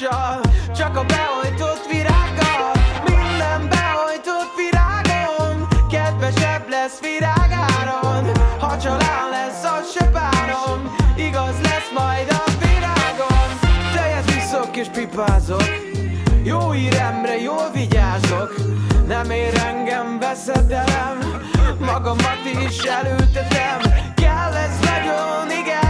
mással, csak a beojtott virággal. Minden beojtott virágon kedvesebb lesz virágáron. Ha csalán lesz, az se bánom, igaz lesz majd a virágon. Tejet viszok és pipázok, jó híremre jól vigyázok. Nem ér engem veszedelem, magamat is elültetem. Kell ez nagyon, igen.